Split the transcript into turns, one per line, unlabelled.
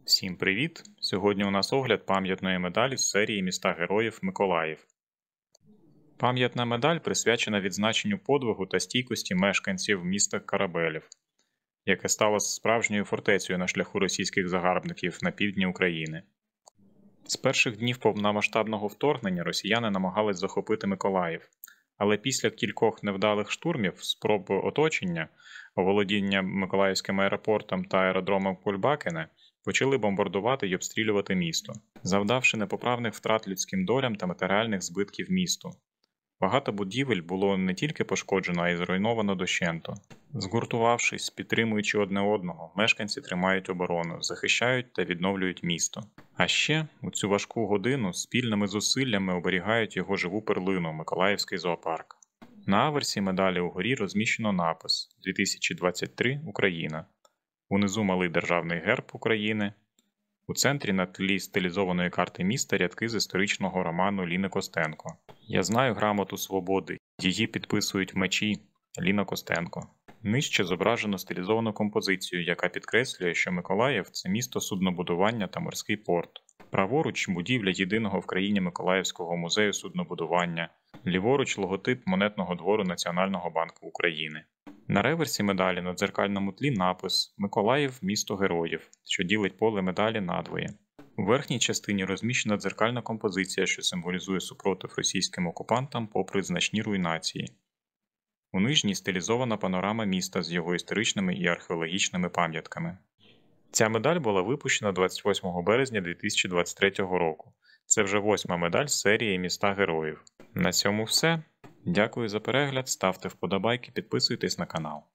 Всім привіт! Сьогодні у нас огляд пам'ятної медалі з серії «Міста героїв Миколаїв». Пам'ятна медаль присвячена відзначенню подвигу та стійкості мешканців міста Корабелів, яке стало справжньою фортецею на шляху російських загарбників на півдні України. З перших днів повномасштабного вторгнення росіяни намагались захопити Миколаїв, але після кількох невдалих штурмів, спроб оточення, оволодіння Миколаївським аеропортом та аеродромом Кульбакине, почали бомбардувати й обстрілювати місто, завдавши непоправних втрат людським долям та матеріальних збитків місту. Багато будівель було не тільки пошкоджено, а й зруйновано дощенту. Згуртувавшись, підтримуючи одне одного, мешканці тримають оборону, захищають та відновлюють місто. А ще у цю важку годину спільними зусиллями оберігають його живу перлину – Миколаївський зоопарк. На аверсі медалі угорі розміщено напис «2023 Україна». Унизу малий державний герб України. У центрі на тлі стилізованої карти міста рядки з історичного роману Ліни Костенко. «Я знаю грамоту свободи. Її підписують в мечі» Ліна Костенко. Нижче зображено стилізовану композицію, яка підкреслює, що Миколаїв – це місто суднобудування та морський порт. Праворуч – будівля єдиного в країні Миколаївського музею суднобудування. Ліворуч – логотип монетного двору Національного банку України. На реверсі медалі на дзеркальному тлі напис «Миколаїв – місто героїв», що ділить поле медалі надвоє. У верхній частині розміщена дзеркальна композиція, що символізує супротив російським окупантам попри значні руйнації. У нижній стилізована панорама міста з його історичними і археологічними пам'ятками. Ця медаль була випущена 28 березня 2023 року. Це вже 8-ма медаль з серії «Міста героїв». На цьому все. Дякую за перегляд, ставте вподобайки, підписуйтесь на канал.